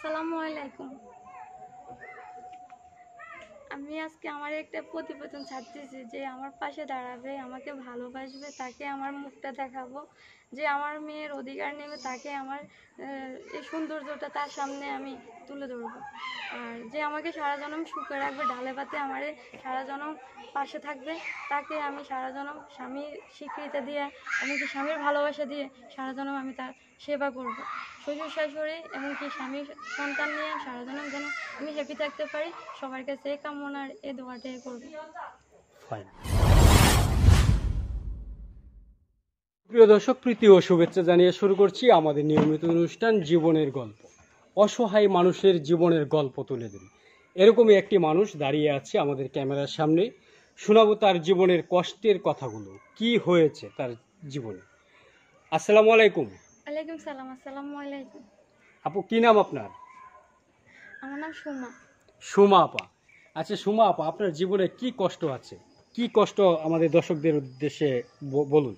আসসালামু আলাইকুম। আমি আজকে আমার একটা প্রতিবেদন ছাড়তেছি যে আমার পাশে দাঁড়াবে, আমাকে ভালোবাসবে, তাকে আমার মুখটা দেখাবো, যে আমার মেয়ের অধিকার নেবে, তাকে আমার এই সৌন্দর্যটা তার সামনে আমি তুলে ধরবো। আর যে আমাকে সারা জনম সুখে রাখবে, ডালে ভাতে আমারে সারা জনম পাশে থাকবে, তাকে আমি সারা জনম স্বামীর স্বীকৃতি দিয়ে, এমনকি স্বামীর ভালোবাসা দিয়ে সারা জনম আমি তার সেবা করব। শ্বশুর শাশুড়ি এমনকি স্বামীর সন্তান নিয়ে সারা জনম যেন আমি হ্যাপি থাকতে পারি, সবার কাছে এই কামনার এই দোয়াটাই করবো। প্রিয় দর্শক, প্রীতি ও শুভেচ্ছা জানিয়ে শুরু করছি আমাদের নিয়মিত অনুষ্ঠান জীবনের গল্প। অসহায় মানুষের জীবনের গল্প তুলে ধরি। এরকমই একটি মানুষ দাঁড়িয়ে আছে আমাদের ক্যামেরার সামনে। শোনাবো তার জীবনের কষ্টের কথাগুলো, কি হয়েছে তার জীবনে। আসসালামু আলাইকুম। ওয়ালাইকুম সালাম। আসসালামু আলাইকুম। আপু, কি নাম আপনার? আমার নাম সুমা। সুমা আপা। আচ্ছা সুমা আপা, আপনার জীবনে কি কষ্ট আছে, কি কষ্ট আমাদের দর্শকদের উদ্দেশ্যে বলুন।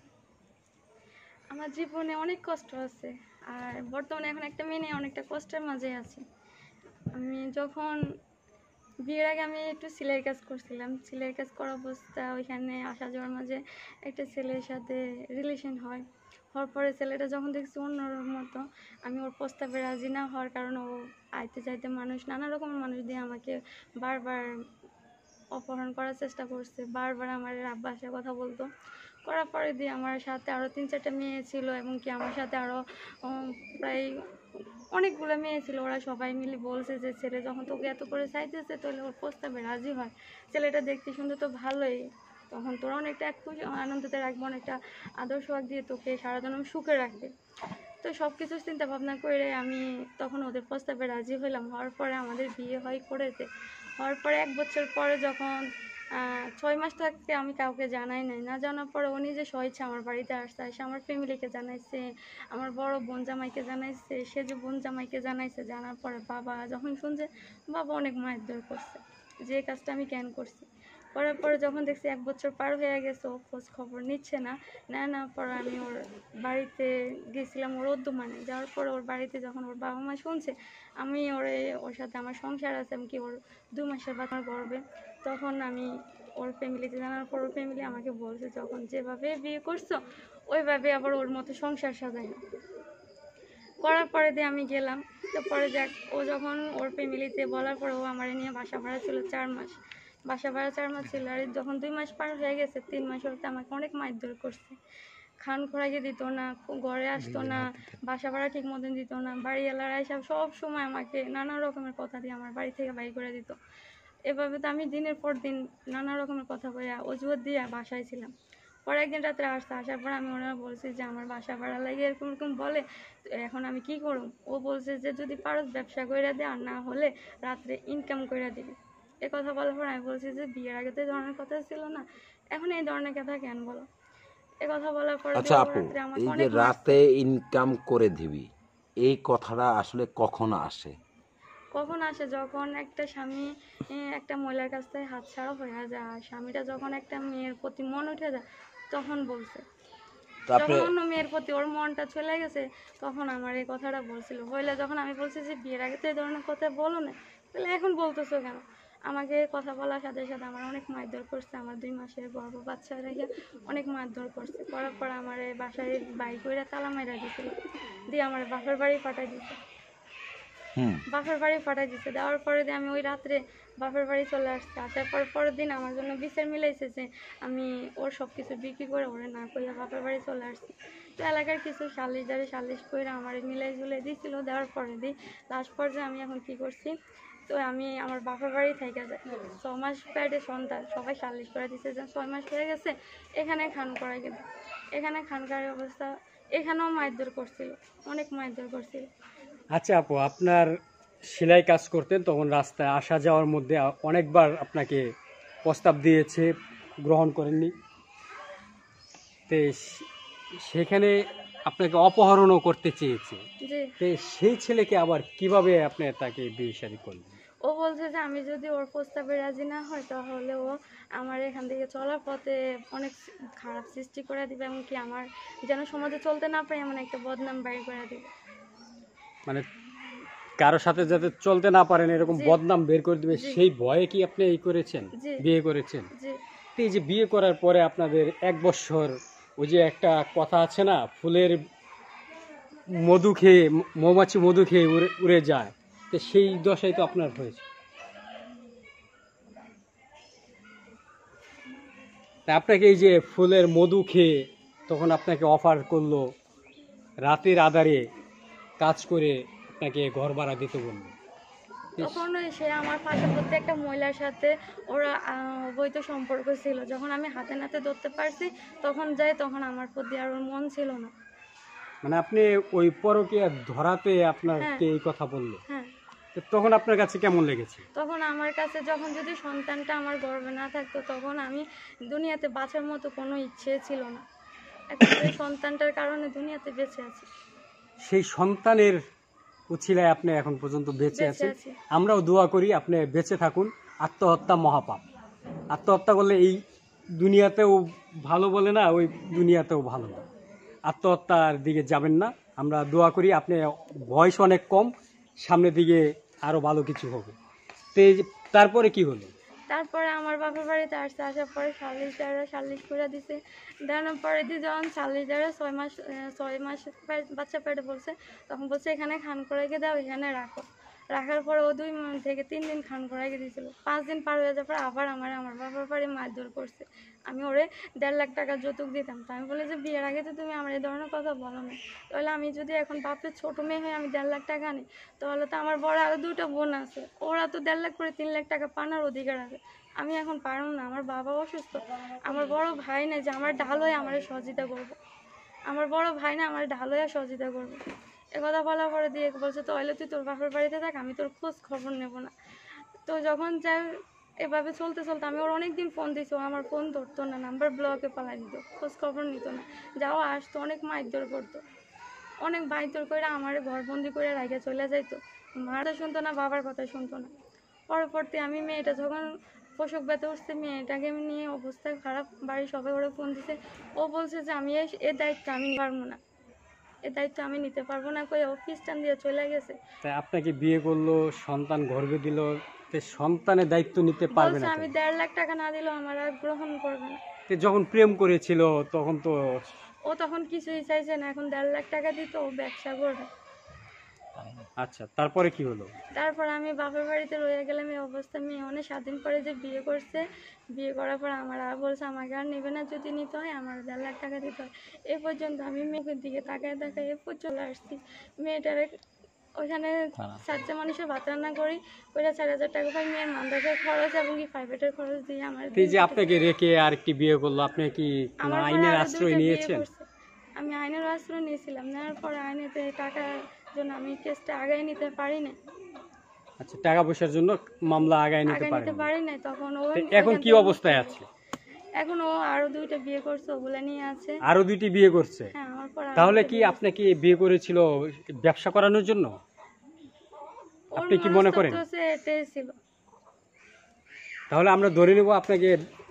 আমার জীবনে অনেক কষ্ট আছে, আর বর্তমানে এখন একটা মেয়ে নিয়ে অনেকটা কষ্টের মাঝে আছি। আমি যখন বিয়ের আগে আমি একটু সেলাইয়ের কাজ করছিলাম। সেলাইয়ের কাজ করা অবস্থা ওইখানে আসা যাওয়ার মাঝে একটা ছেলের সাথে রিলেশন হওয়ার পরে ছেলেটা যখন দেখছি অন্যর মতো, আমি ওর প্রস্তাবে রাজি না হওয়ার কারণে ও আইতে চাইতে মানুষ, নানা রকমের মানুষ দিয়ে আমাকে বারবার অপহরণ করার চেষ্টা করছে। বারবার আমার আব্বা আসে কথা বলতো। করার পরে দিয়ে আমার সাথে আরও 3-4টা মেয়ে ছিল, এবং কি আমার সাথে আরও প্রায় অনেকগুলো মেয়ে ছিল। ওরা সবাই মিলে বলছে যে ছেলে যখন তোকে এত করে চাইতেছে তাহলে ওর প্রস্তাবে রাজি হয়, ছেলেটা দেখতে শুনতে তো ভালোই, তখন তোরা অনেকটা এক খুশি আনন্দতে রাখবো, অনেকটা আদর্শ দিয়ে তোকে সারা জন্ম সুখে রাখবে। তো সব কিছু চিন্তা ভাবনা করে আমি তখন ওদের প্রস্তাবে রাজি হইলাম। হওয়ার পরে আমাদের বিয়ে হয় করেছে। হওয়ার পরে 1 বছর পরে যখন 6 মাস থাকতে আমি কাউকে জানাই নাই, না জানার পরে ও নিজে স্বেচ্ছায় আমার বাড়িতে আসছে, এসে আমার ফ্যামিলিকে জানাইছে, আমার বড় বোন জামাইকে জানাইছে, সে যে বোন জামাইকে জানাইছে। জানার পরে বাবা যখন শুনছে, বাবা অনেক মারধর করছে যে কাজটা আমি কেন করছি। করার পরে যখন দেখছি 1 বছর পার হয়ে গেছে, ও খোঁজ খবর নিচ্ছে না, না পরে আমি ওর বাড়িতে গেছিলাম ওর মানে যাওয়ার পরে ওর বাড়িতে যখন ওর বাবা মা শুনছে আমি ওর সাথে আমার সংসার আছে, এমনকি ওর 2 মাসের বাচ্চা গর্ভে, তখন আমি ওর ফ্যামিলিতে জানার পর ওর ফ্যামিলি আমাকে বলছে যখন যেভাবে বিয়ে করছো ওইভাবে আবার ওর মতো সংসার সাজাই না। করার পরে দিয়ে আমি গেলাম। তো পরে যাক, ও যখন ওর ফ্যামিলিতে বলার পরে ও আমার নিয়ে বাসা ভাড়া ছিল 4 মাস, বাসা ভাড়া 4 মাস ছিল। আর যখন 2 মাস পার হয়ে গেছে, 3 মাস হতে আমাকে অনেক মারধর করছে। খান খোরাকে দিত না, ঘরে আসতো না, বাসা ভাড়া ঠিক মতন দিত না, বাড়িওয়ালারা এসব সব সময় আমাকে নানা রকমের কথা দিয়ে আমার বাড়ি থেকে বাইর করে দিত। এভাবে তো আমি দিনের পর দিন নানা রকমের কথা বলে অজুহাত দিয়ে বাসায় ছিলাম। পরে একদিন রাত্রে আসার পর আমি ওনারা বলছি যে আমার বাসা ভাড়া লাগে এরকম এরকম বলে, এখন আমি কি করব। ও বলছে যে যদি পারো ব্যবসা করে দে, আর না হলে রাত্রে ইনকাম করে দিবি। এ কথা বলার পর আমি বলছি যে বিয়ের আগে তো এই ধরনের কথা ছিল না, এখন এই ধরনের কথা কেন বলো। এ কথা বলার পরে আচ্ছা আপু, আমাকে এই যে অনেক রাতে ইনকাম করে দিবি, এই কথাটা আসলে কখন আসে? কখন আসে, যখন একটা স্বামী একটা মহিলার কাছ থেকে হাতছাড়া হয়ে যায়, আর স্বামীটা যখন একটা মেয়ের প্রতি মন উঠে যায় তখন বলছে। যখন অন্য মেয়ের প্রতি ওর মনটা চলে গেছে তখন আমার এই কথাটা বলছিল। হইলে যখন আমি বলছি যে বিয়ের আগে তো এই ধরনের কথা বলো না, তাহলে এখন বলতেছো কেন। আমাকে কথা বলার সাথে সাথে আমার অনেক মারধর করছে, আমার 2 মাসের গর্ভ বাচ্চা রেখে অনেক মারধর করছে। করার পর আমার বাসায় বাইক করে তালা মাইরা দিছিল, দিয়ে আমার বাপের বাড়ি পাঠাই দিছে। বাপের বাড়ি পাঠাই দিচ্ছে। দেওয়ার পরে দিয়ে আমি ওই রাত্রে বাপের বাড়ি চলে আসছি। আসার পর পরের দিন আমার জন্য বিচার মিলাইছে যে আমি ওর সব কিছু বিক্রি করে ওরে না কইয়া বাপের বাড়ি চলে আসছি। তো এলাকার কিছু সালিশদারে সালিশ করে আমার মিলাই ঝুলাই দিয়েছিল। দেওয়ার পরে দিই লাস্ট পর্যায়ে আমি এখন কি করছি, তো আমি আমার বাপের বাড়ি থেকে যাই। 6 মাস প্যাডে সন্তান সবাই সালিশ করে দিচ্ছে যে 6 মাস হয়ে গেছে, এখানে খান করাই গেছে। এখানে খান করার অবস্থা, এখানেও মারধর করছিল, অনেক মারধর করছিল। আচ্ছা আপু, আপনার সেলাই কাজ করতেন, তখন রাস্তায় আসা যাওয়ার মধ্যে অনেকবার আপনাকে প্রস্তাব দিয়েছে, গ্রহণ করেননি। তো সেখানে আপনাকে অপহরণও করতে চেয়েছে। তো সেই ছেলেকে আবার কিভাবে আপনি তাকে বিয়ে শাদী করলেন? ও বলছে যে আমি যদি ওর প্রস্তাবে রাজি না হয় তাহলে ও আমার এখান থেকে চলার পথে অনেক খারাপ সৃষ্টি করে দিবে, এমনকি আমার যেন সমাজে চলতে না পারে এমন একটা বদনাম বাইর করে দিবে। মানে কারো সাথে যাতে চলতে না পারেন, এরকম জি। বদনাম বের করে দিবে, জি। সেই ভয়ে কি আপনি এই করেছেন, জি। বিয়ে করেছেন? জি তো এই যে বিয়ে করার পরে আপনাদের 1 বছর, ওই যে একটা কথা আছে না, ফুলের মধু খেয়ে, মৌমাছি মধু খেয়ে উড়ে উড়ে যায়, তো সেই দশাই তো আপনার হয়েছে। তা আপনাকে এই যে ফুলের মধু খেয়ে তখন আপনাকে অফার করলো, রাতের আধারে কাজ করে আপনাকে ঘর ভাড়া দিতে বললো। তখন সে আমার পাশাপাশি একটা মহিলার সাথে ওরা অবৈধ সম্পর্ক ছিল। যখন আমি হাতে নাতে ধরতে পারছি তখন তখন আমার প্রতি আর ওর মন ছিল না। মানে আপনি ওই পরকীয়া ধরাতে আপনাকে এই কথা বললো, হ্যাঁ, তো তখন আপনার কাছে কেমন লেগেছে? তখন আমার কাছে যখন যদি সন্তানটা আমার গর্ভে না থাকতো তখন আমি দুনিয়াতে বাঁচার মতো কোনো ইচ্ছে ছিল না। এখন সেই সন্তানটার কারণে দুনিয়াতে বেঁচে আছি। সেই সন্তানের উছিলায় আপনি এখন পর্যন্ত বেঁচে বেঁচে আছেন। আছি। আমরাও দোয়া করি আপনি বেঁচে থাকুন। আত্মহত্যা মহাপাপ। আত্মহত্যা করলে এই দুনিয়াতেও ভালো বলে না, ওই দুনিয়াতেও ভালো না। আত্মহত্যার দিকে যাবেন না। আমরা দোয়া করি, আপনি বয়স অনেক কম, সামনের দিকে আরো ভালো কিছু হবে। তো এই যে তারপরে কি হলো? তারপরে আমার বাপের বাড়িতে আসছে, আসার পরে সালিশ করে দিছে। দেওয়ার পরে যখন সালিশ দ্বারা 6 মাস বাচ্চা পেটে বলছে, তখন বলছে এখানে খান করাইকে দাও, এখানে রাখো। রাখার পরে ও 2 থেকে 3 দিন খান করাইকে দিয়েছিল। 5 দিন পার হয়ে যাওয়ার পর আবার আমার বাপের বাড়ি মারধর করছে। আমি ওরে 1.5 লাখ টাকা যৌতুক দিতাম। তো আমি বলি যে বিয়ের আগে তো তুমি আমার এই ধরনের কথা বলো না, তাহলে আমি যদি এখন বাপের ছোট মেয়ে হয়ে আমি 1.5 লাখ টাকা আনি, তাহলে তো আমার বড় আরো 2টা বোন আছে, ওরা তো 1.5 লাখ করে 3 লাখ টাকা পাওয়ার অধিকার আছে। আমি এখন পারব না, আমার বাবা অসুস্থ, আমার বড় ভাই না যে আমার ঢাল হয়ে আমার সহযোগিতা করবো, আমার বড় ভাই না আমার ঢাল হয়ে সহযোগিতা করবো। একথা বলার পরে দিয়ে বলছে তাহলে তুই তোর বাপের বাড়িতে থাক, আমি তোর খোঁজ খবর নেব না। তো যখন যাই এভাবে চলতে চলতে আমি ওর অনেক দিন ফোন দিয়েছি, ও আমার ফোন ধরতো না, নাম্বার ব্লকে পালাই দিত, খোঁজ খবর নিত না। যাও আসতো, অনেক মারধর করতো, অনেক মারধর করে আমার ঘরবন্দি করে রাখে চলে যাইতো। মার কথা শুনতো না, বাবার কথা শুনতো না। পরবর্তী আমি মেয়েটা যখন প্রসব ব্যথা উঠছে, মেয়েটাকে নিয়ে অবস্থা খারাপ, বাড়ির সবাই ওরা ফোন দিছে। ও বলছে যে আমি এই দায়িত্ব আমি নিতে পারবো না, এই দায়িত্ব আমি নিতে পারবো না কই ও খ্রিস্টান দিয়ে চলে গেছে। তাই আপনাকে বিয়ে করলো, সন্তান গর্ভে দিল, তো সন্তানের দায়িত্ব নিতে পারবে বলছে না আমি কেন? 1.5 লাখ টাকা না দিলেও আমার আর গ্রহণ করবে না। তো যখন প্রেম করেছিল তখন তো, ও তখন কিছুই চাইছে না, এখন 1.5 লাখ টাকা দিত, ও ব্যবসা করবে। আচ্ছা তারপরে কি হলো? তারপর আমি বাপের বাড়িতে রয়ে গেলাম এই অবস্থা। মেয়ে অনেক 7 দিন পরে যে বিয়ে করছে, বিয়ে করার পর আমার আর বলছে আমাকে আর নেবে না, যদি নিতে হয় আমার 1.5 লাখ টাকা দিতে হয়। এ পর্যন্ত আমি মেয়ের দিকে তাকায় এ পর্যন্ত আসছি। মেয়েটারে ওইখানে 7 মানুষের ভাত রান্না করি, ওইটা 4,000 টাকা পাই, মেয়ের মান্দাকের খরচ এবং কি প্রাইভেটের খরচ দিয়ে আমার তো এই যে আপনাকে রেখে আরেকটি বিয়ে করলো, আপনি কি কোনো আমার পরে আইনের আরো আশ্রয় 2টা বিয়ে নিয়েছেন? করছে। আমি আইনের আশ্রয় নিয়েছিলাম, নেওয়ার পরে আইনেতে টাকার জন্য আমি কেসটা আগায় নিতে পারি না, আচ্ছা, টাকা পয়সার জন্য মামলা আগায় নিতে আগায় পারেন নিতে না। পারি না। তখন ও তো এখন কি অবস্থায় আছে? এখন ও আরো 2টা বিয়ে করছে, ওগুলা নিয়ে আছে। আরো 2টি বিয়ে করছে? হ্যাঁ, আমার পর তাহলে কি আপনাকে বিয়ে করেছিল ব্যবসা করানোর জন্য? আপনি কি মনে করেন? এটাই ছিল। তাহলে আমরা ধরে নেব আপনাকে।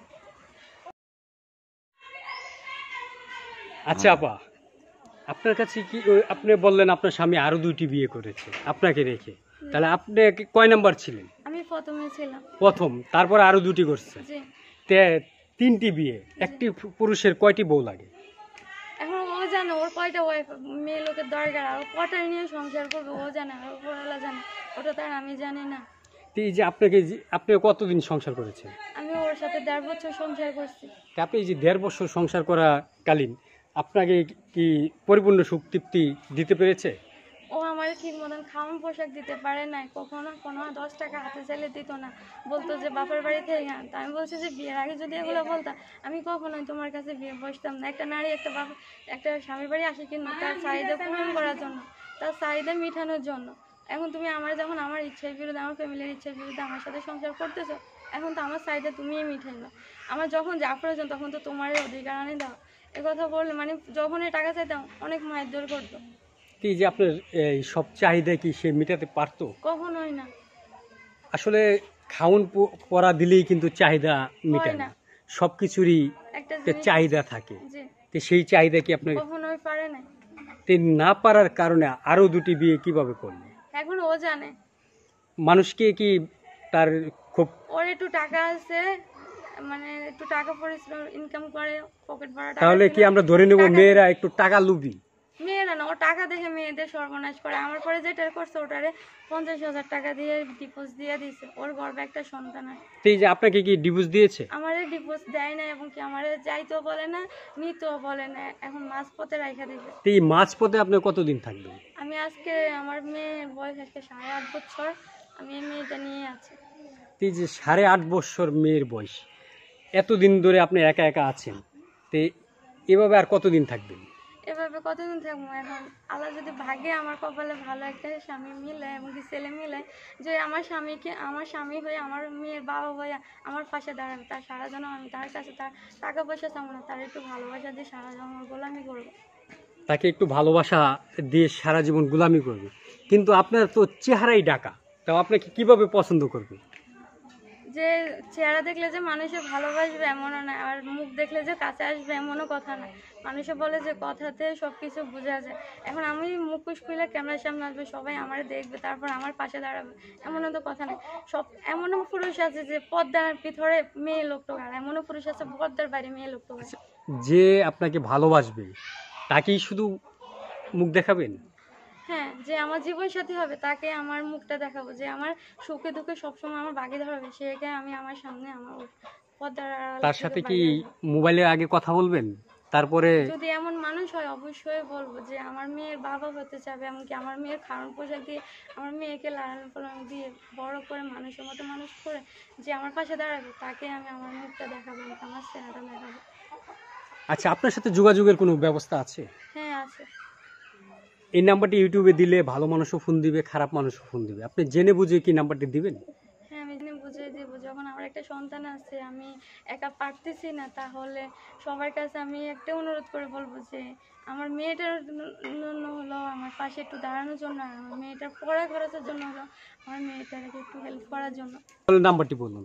আচ্ছা আপা, আপনার কাছে কি আপনি বললেন আপনার স্বামী আরো 2টি বিয়ে করেছে আপনাকে রেখে, তাহলে আপনি কয় নাম্বার ছিলেন? আমি প্রথমে ছিলাম। প্রথম, তারপর আরো 2টি করছে, জি। 3টি বিয়ে। একটি পুরুষের কয়টি বউ লাগে? এখন ও জানে ওর কয়টা ওয়াইফ মেয়ে লোকের দরকার, আর কয়টা নিয়ে সংসার করবে ও জানে, আর ওপরওয়ালা জানে, ওটা তার আমি জানি না। তো এই যে আপনি কতদিন সংসার করেছেন? আমি ওর সাথে 1.5 বছর সংসার করছি। তা আপনি এই যে 1.5 বছর সংসার করাকালীন আপনাকে কি পরিপূর্ণ সুখ তৃপ্তি দিতে পেরেছে? ও আমার ঠিক মতন খাওয়ান পোশাক দিতে পারে নাই, কখনো 10 টাকা হাতে চাইলে দিত না, বলতো যে বাপের বাড়ি থেকে আন। তা আমি বলছি যে বিয়ের আগে যদি এগুলো বলতাম আমি কখনোই তোমার কাছে বিয়ে বসতাম না। একটা নারী একটা স্বামীর বাড়ি আসে কিন্তু তার চাহিদা পূরণ করার জন্য, তার চাহিদা মেটানোর জন্য। এখন তুমি আমার যখন আমার ইচ্ছার বিরুদ্ধে, আমার ফ্যামিলির ইচ্ছার বিরুদ্ধে আমার সাথে সংসার করতেছো, এখন তো আমার চাহিদা তুমিই মিঠাইবা। আমার যখন যা প্রয়োজন তখন তো তোমার অধিকার আনি দাও। একথা বললে মানে যখনই টাকা চাইতাম অনেক মারধর করতো। এই যে আপনার এই সব চাহিদা কি সে মেটাতে পারতো? কখনোই না। আসলে খাওন পরা দিলেই কিন্তু চাহিদা মেটে হয় না, না। সবকিছুরই একটা একটা জিনিস চাহিদা থাকে। জি, তো সেই চাহিদা কি আপনার কখনোই পারে না। না পারার কারণে আরো 2টি বিয়ে কিভাবে করলেন? এখন ও জানে। মানুষকে কি তার খুব ওর একটু টাকা আছে, মানে একটু টাকা পরিশ্রম ইনকাম করে, পকেট ভরা টাকা তাহলে ছিল। কি আমরা ধরে নেব টাকা- মেয়েরা একটু টাকা লুবি? মেয়েরা না, ও টাকা দেখে মেয়েদের সর্বনাশ করে। আমার পরে যেটা করছে ওটারে 50,000 টাকা দিয়ে ডিপোজ দিয়ে দিছে। ওর গর্বে একটা সন্তান আছে। তো এই যে আপনাকে কি ডিভোর্স দিয়েছে? আমারে ডিপোজ দেয় না, এবং কি আমারে যাইতেও বলে না, নিতেও বলে না, এখন মাঝপথে রাইখা দিবে। তো এই মাঝপথে আপনি কতদিন থাকবেন? আমি আজকে, আমার মেয়ের বয়স আজকে 8.5 বছর, আমি এই মেয়েটা নিয়ে আছি। তো এই যে 8.5 বছর মেয়ের বয়স, এতদিন ধরে আপনি একা একা আছেন, তো এভাবে আর কতদিন থাকবেন? এভাবে কতদিন থাকবো? এখন আল্লাহ যদি ভাগ্যে আমার কপালে ভালো একটা স্বামী মিলে এবং কি ছেলে মিলে, যে আমার স্বামীকে, আমার স্বামী হয়ে, আমার মেয়ের বাবা হয়ে আমার পাশে দাঁড়াবে, তার সারা জন্য আমি তার কাছে তার টাকা পয়সা চাবো না, তার একটু ভালোবাসা দিয়ে সারা জন্য গোলামি করবো। তাকে একটু ভালোবাসা দিয়ে সারা জীবন গোলামি করবে, কিন্তু আপনার তো চেহারাই ডাকা, তাও আপনাকে কিভাবে পছন্দ করবে? যে চেহারা দেখলে যে মানুষে ভালোবাসবে এমনও না, আর মুখ দেখলে যে কাছে আসবে এমনও কথা না। মানুষে বলে যে কথাতে সব কিছু বোঝা যায়। এখন আমি মুখোশ খুলে ক্যামেরার সামনে আসবে, সবাই আমার দেখবে, তারপর আমার পাশে দাঁড়াবে, এমনও তো কথা নেই। সব এমনও পুরুষ আছে যে পর্দার ভিতরে মেয়ে লোক টোকার, এমনও পুরুষ আছে পর্দার বাইরে মেয়ে লোক টোকার। যে আপনাকে ভালোবাসবে তাকেই শুধু মুখ দেখাবেন? হ্যাঁ, যে আমার জীবন সাথী হবে তাকে আমার মুখটা দেখাবো, যে আমার সুখে দুঃখে সবসময় আমার বাকি ধরাবে, সেকে আমি আমার সামনে আমার পর্দার আড়াল তার থেকে সাথে কি বাইরে আসবো। মোবাইলের আগে কথা বলবেন? তারপরে যদি এমন মানুষ হয় অবশ্যই বলবো যে আমার মেয়ের বাবা হতে চাবে, এমনকি আমার মেয়ের খাওয়ান পোশাক দিয়ে, আমার মেয়েকে লালন পালন দিয়ে বড় করে মানুষের মতো মানুষ করে যে আমার পাশে দাঁড়াবে, তাকে আমি আমার মুখটা দেখাবো, আমার চেহারাটা দেখাবো। আচ্ছা, আপনার সাথে যোগাযোগের কোনো ব্যবস্থা আছে? হ্যাঁ, আছে। এই নাম্বারটি ইউটিউবে দিলে ভালো মানুষও ফোন দিবে, খারাপ মানুষও ফোন দিবে, আপনি জেনে বুঝে কি নাম্বারটি দিবেন? হ্যাঁ, আমি জানি, বুঝিয়ে দেবো। যখন আমার একটা সন্তান আছে, আমি একা পারতেছি না, তাহলে সবার কাছে আমি একটা অনুরোধ করে বলবো যে আমার মেয়েটার জন্য হলো আমার পাশে একটু দাঁড়ানোর জন্য, আর আমার মেয়েটার পড়া খরচের জন্য হলো আমার মেয়েটাকে একটু হেল্প করার জন্য। তাহলে নাম্বারটি বলুন।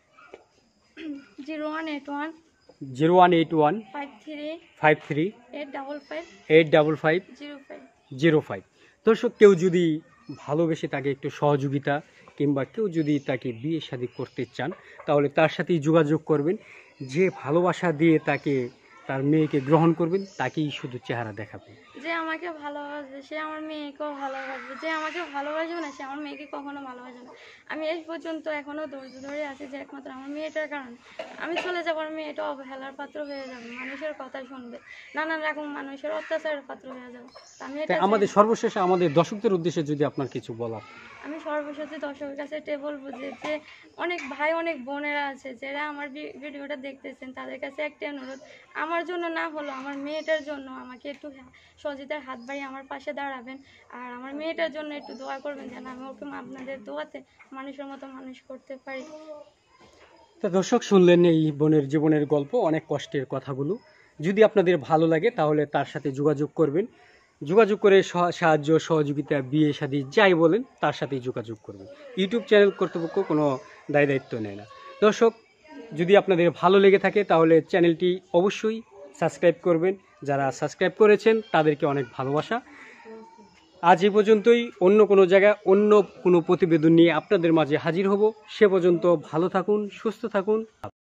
0181 0181 53 53 855 855 05। 05। দর্শক, কেউ যদি ভালোবেসে তাকে একটু সহযোগিতা কিংবা কেউ যদি তাকে বিয়ে শাদী করতে চান, তাহলে তার সাথেই যোগাযোগ করবেন। যে ভালোবাসা দিয়ে তাকে, তার মেয়েকে গ্রহণ করবেন, তাকেই শুধু চেহারা দেখাবেন। যে আমাকে ভালোবাসবে সে আমার মেয়েকেও ভালোবাসবে, যে আমাকে ভালোবাসবে না সে আমার মেয়েকে কখনো ভালোবাসবে না। আমি এই পর্যন্ত এখনো ধৈর্য ধরে আছি, যে একমাত্র আমার মেয়েটার কারণে। আমি চলে যাবো, আমার মেয়েটা অবহেলার পাত্র হয়ে যাবে, মানুষের কথা শুনবে, নানান রকম মানুষের অত্যাচারের পাত্র হয়ে যাবে। আমি এটা তাই আমাদের সর্বশেষে আমাদের দর্শকদের উদ্দেশ্যে যদি আপনার কিছু বলার। আমি সর্বশেষ দর্শকের কাছে এটাই বলবো যে অনেক ভাই অনেক বোনেরা আছে যারা আমার ভিডিওটা দেখতেছেন, তাদের কাছে একটা অনুরোধ, আমার জন্য না হলো আমার মেয়েটার জন্য আমাকে একটু সহযোগিতার হাত বাড়িয়ে আমার পাশে দাঁড়াবেন, আর আমার মেয়েটার জন্য একটু দোয়া করবেন যেন আমি ওকে আপনাদের দোয়াতে মানুষের মতো মানুষ করতে পারি। তো দর্শক, শুনলেন এই বোনের জীবনের গল্প, অনেক কষ্টের কথাগুলো। যদি আপনাদের ভালো লাগে তাহলে তার সাথে যোগাযোগ করবেন, যোগাযোগ করে সাহায্য সহযোগিতা, বিয়ে শাদী যাই বলেন তার সাথেই যোগাযোগ করবেন। ইউটিউব চ্যানেল কর্তৃপক্ষ কোনো দায়িত্ব নেয় না। দর্শক, যদি আপনাদের ভালো লেগে থাকে তাহলে চ্যানেলটি অবশ্যই সাবস্ক্রাইব করবেন। যারা সাবস্ক্রাইব করেছেন তাদেরকে অনেক ভালোবাসা। আজ এই পর্যন্তই। অন্য কোনো জায়গায় অন্য কোনো প্রতিবেদন নিয়ে আপনাদের মাঝে হাজির হব। সে পর্যন্ত ভালো থাকুন, সুস্থ থাকুন।